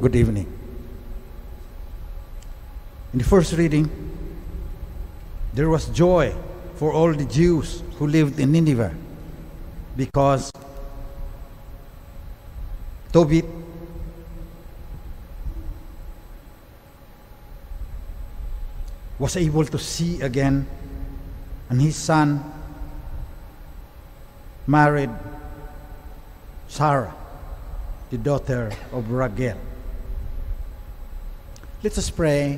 Good evening. In the first reading, there was joy for all the Jews who lived in Nineveh because Tobit was able to see again, and his son married Sarah, the daughter of Raguel. Let us pray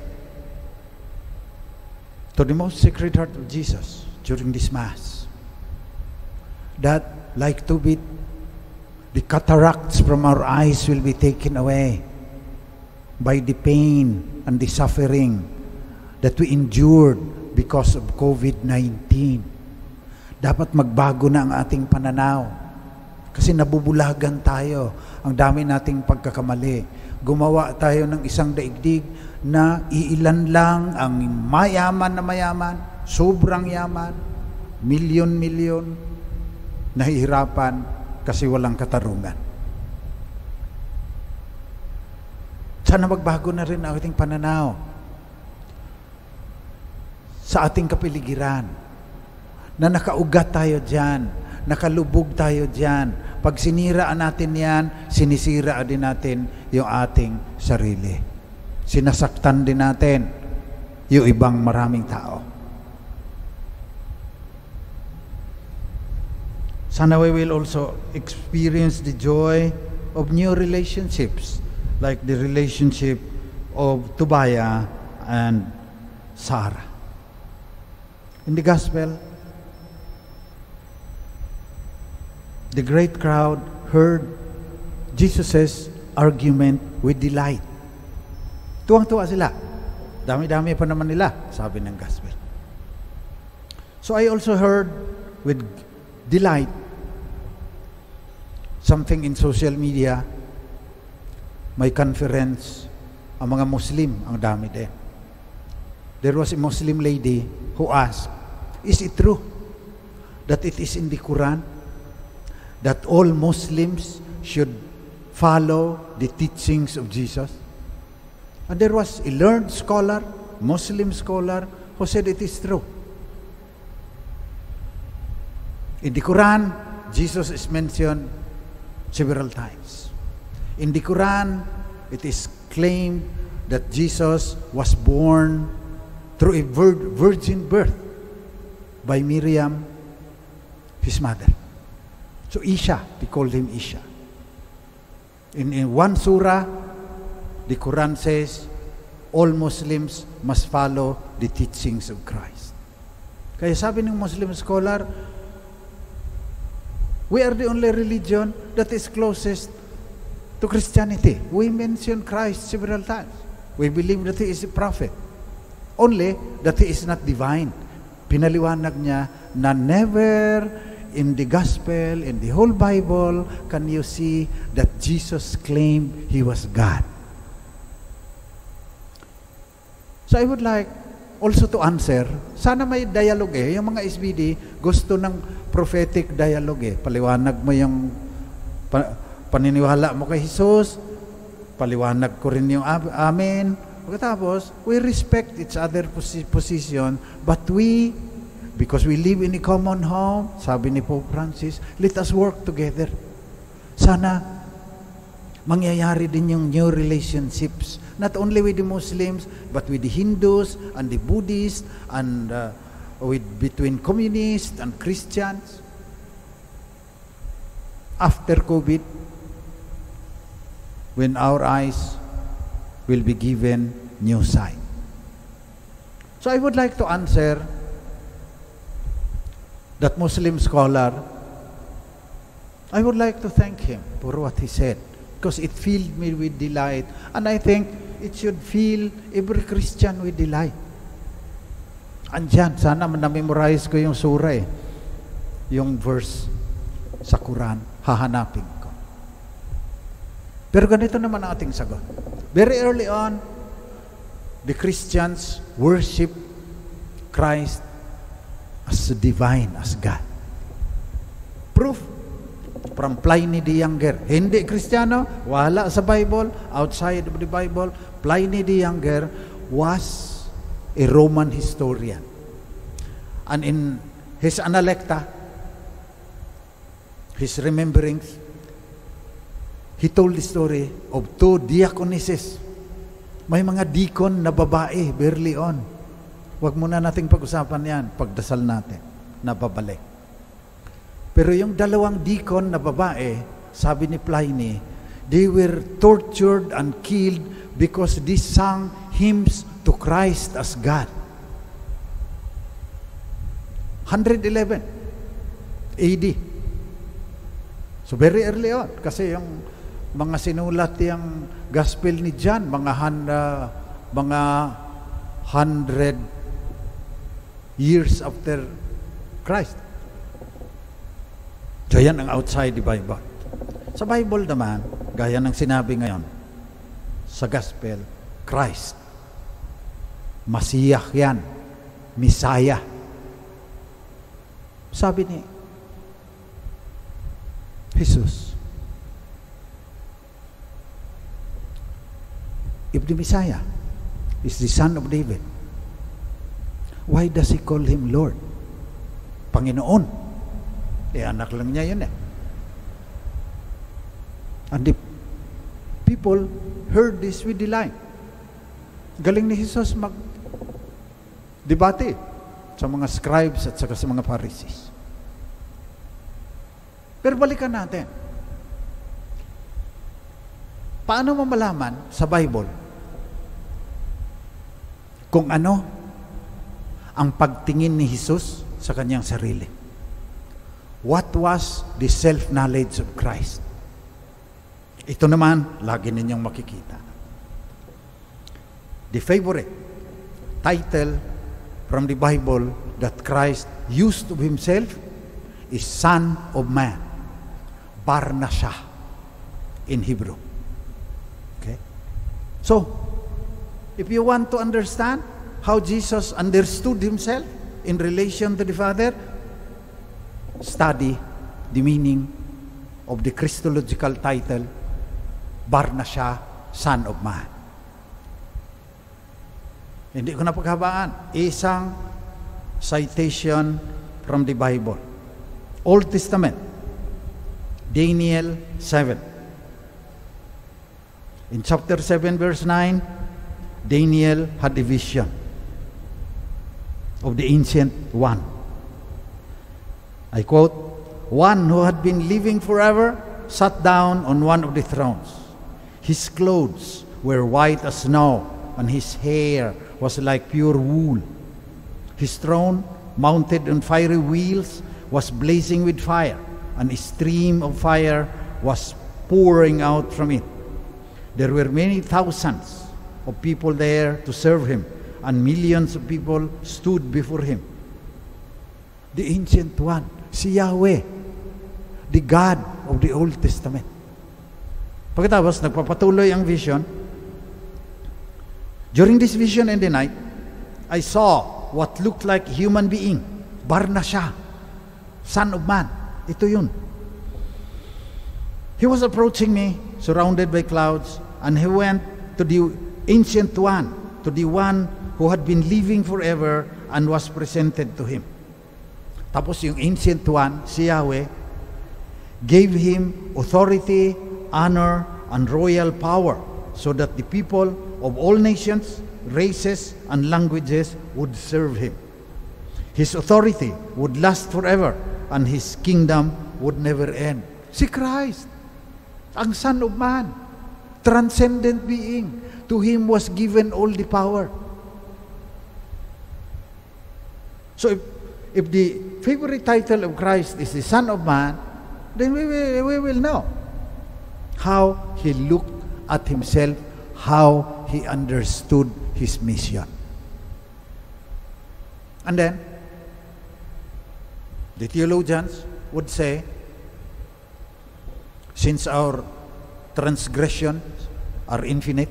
to the most sacred heart of Jesus during this Mass, that like Tobit, the cataracts from our eyes will be taken away by the pain and the suffering that we endured because of COVID-19. Dapat magbago na ang ating pananaw kasi nabubulagan tayo. Ang dami nating pagkakamali. Gumawa tayo ng isang daigdig na iilan lang ang mayaman na mayaman, sobrang yaman, milyon-milyon, nahihirapan kasi walang katarungan. Sana magbago na rin ang ating pananaw sa ating kapiligiran, na nakaugat tayo dyan, nakalubog tayo dyan. Pag siniraan natin yan, sinisira din natin yung ating sarili. Sinasaktan din natin yung ibang maraming tao. Sana we will also experience the joy of new relationships, like the relationship of Tobiah and Sarah. In the Gospel, the great crowd heard Jesus' argument with delight. Tuwang-tuwa sila. Dami-dami pa naman nila, sabi ng Gospel. So I also heard with delight something in social media. May conference, ang mga Muslim, ang dami din. There was a Muslim lady who asked, is it true that it is in the Quran that all Muslims should follow the teachings of Jesus? And there was a learned scholar, Muslim scholar, who said it is true. In the Quran, Jesus is mentioned several times. In the Quran, it is claimed that Jesus was born through a virgin birth by Miriam, his mother. So Isha, they called him Isha. In one surah, the Quran says, all Muslims must follow the teachings of Christ. Kaya sabi ng Muslim scholar, we are the only religion that is closest to Christianity. We mention Christ several times. We believe that He is a prophet. Only that He is not divine. Pinaliwanag niya na never in the Gospel, in the whole Bible, can you see that Jesus claimed He was God. So I would like also to answer, sana may dialogue yung mga SBD gusto ng prophetic dialogue Paliwanag mo yung paniniwala mo kay Jesus, paliwanag ko rin yung amen. Pagkatapos, we respect each other position, but because we live in a common home, sabi ni Pope Francis, let us work together. Sana mangyayari din yung new relationships, not only with the Muslims, but with the Hindus and the Buddhists, and between communists and Christians. After COVID, when our eyes will be given new sight. So I would like to answer that Muslim scholar. I would like to thank him for what he said, because it filled me with delight, and I think it should fill every Christian with delight. Andyan, sana na-memorize ko yung surah yung verse sa Quran, hahanapin ko. Pero ganito naman ang ating sagot. Very early on, the Christians worship Christ as divine, as God. Proof, from Pliny the Younger. Hindi Kristiyano, wala sa Bible, outside of the Bible. Pliny the Younger was a Roman historian. And in his Analecta, his rememberings, he told the story of two diaconesses. May mga deacon na babae, barely on. Huwag muna nating pag-usapan yan, pagdasal natin, na babalik. Pero yung dalawang deacon na babae, sabi ni Pliny, they were tortured and killed because they sang hymns to Christ as God. 111 AD. So very early on. Kasi yung mga sinulat yung gospel ni John, mga 100 years after Christ. So yan ang outside the Bible. Sa Bible naman, gaya ng sinabi ngayon, sa gospel, Christ. Masiyah yan. Messiah. Sabi ni Jesus, if the Messiah is the son of David, why does he call him Lord? Panginoon. Anak lang niya yun eh. And the people heard this with delight. Galing ni Jesus mag-debate sa mga scribes at saka sa mga Pharisees. Pero balikan natin. Paano mo malaman sa Bible kung ano ang pagtingin ni Jesus sa kanyang sarili? What was the self-knowledge of Christ? Ito naman, lagi ninyong makikita. The favorite title from the Bible that Christ used of himself is Son of Man. Bar Nashah in Hebrew. Okay? So, if you want to understand how Jesus understood himself in relation to the Father, study the meaning of the Christological title, Bar Nashah, Son of Man. Hindi ko na paghabaan. Isang citation from the Bible. Old Testament, Daniel 7. In chapter 7, verse 9, Daniel had a vision of the Ancient One. I quote, one who had been living forever sat down on one of the thrones. His clothes were white as snow, and his hair was like pure wool. His throne, mounted on fiery wheels, was blazing with fire, and a stream of fire was pouring out from it. There were many thousands of people there to serve him, and millions of people stood before him. The Ancient One, si Yahweh, the God of the Old Testament. Pagkatapos, nagpapatuloy ang vision. During this vision in the night, I saw what looked like a human being, Bar Nashah, Son of Man. Ito yun. He was approaching me, surrounded by clouds, and he went to the Ancient One, to the one who had been living forever and was presented to him. Tapos yung Ancient One, si Yahweh, gave him authority, honor, and royal power so that the people of all nations, races, and languages would serve him. His authority would last forever and his kingdom would never end. Si Christ, ang Son of Man, transcendent being, to him was given all the power. So if the favorite title of Christ is the Son of Man, then we will know how he looked at himself, how he understood his mission. And then, the theologians would say, since our transgressions are infinite,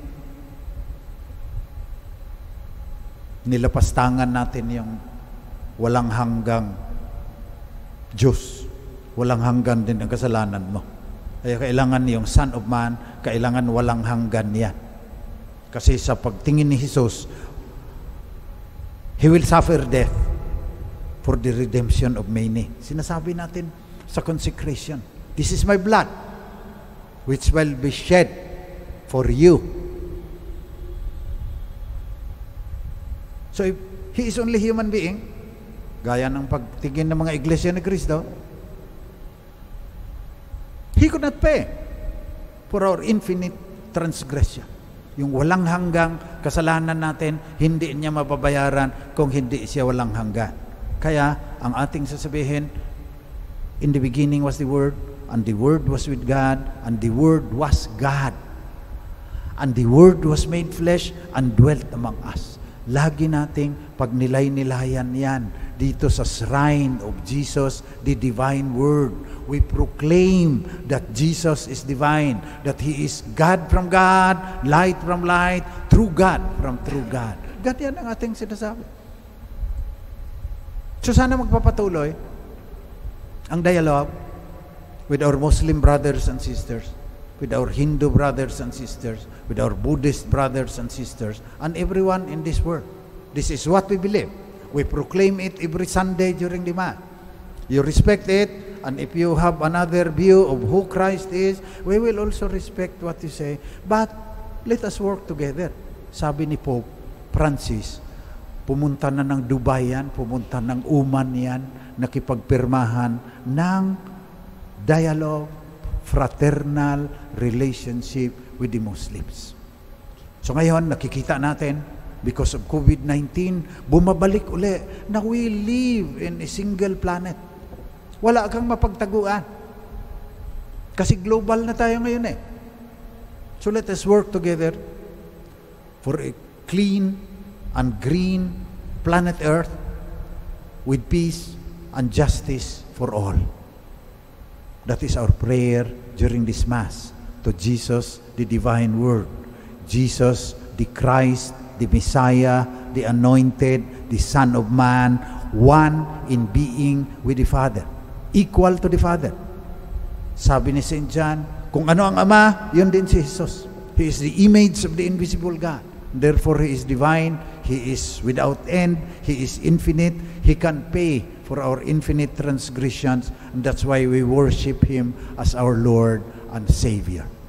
nilapastangan natin yung walang hanggang Diyos. Walang hanggan din ang kasalanan mo. Kaya kailangan yung Son of Man, kailangan walang hanggan yan. Kasi sa pagtingin ni Jesus, He will suffer death for the redemption of many. Sinasabi natin sa consecration, this is my blood, which will be shed for you. So if He is only human being, gaya ng pagtingin ng mga iglesia ni Cristo, He could not pay for our infinite transgression. Yung walang hanggang kasalanan natin, hindi niya mababayaran kung hindi siya walang hanggan. Kaya, ang ating sasabihin, in the beginning was the Word, and the Word was with God, and the Word was God. And the Word was made flesh and dwelt among us. Lagi nating pag nilay-nilayan yan dito sa shrine of Jesus, the divine Word. We proclaim that Jesus is divine, that He is God from God, light from light, true God from true God. God, yan ang ating sinasabi. So sana magpapatuloy ang dialogue with our Muslim brothers and sisters, with our Hindu brothers and sisters, with our Buddhist brothers and sisters, and everyone in this world. This is what we believe. We proclaim it every Sunday during the Mass. You respect it, and if you have another view of who Christ is, we will also respect what you say. But let us work together. Sabi ni Pope Francis, pumunta na ng Dubai yan, pumunta ng Oman yan, nakipagpirmahan ng dialogue, fraternal relationship with the Muslims. So ngayon, nakikita natin, because of COVID-19, bumabalik uli na we live in a single planet. Wala kang mapagtaguan. Kasi global na tayo ngayon eh. So let us work together for a clean and green planet Earth with peace and justice for all. That is our prayer during this Mass to Jesus, the divine Word. Jesus, the Christ, the Messiah, the Anointed, the Son of Man, one in being with the Father. Equal to the Father. Sabi ni St. John, kung ano ang Ama, yun din si Jesus. He is the image of the invisible God. Therefore, He is divine. He is without end. He is infinite. He can pay for our infinite transgressions. And that's why we worship Him as our Lord and Savior.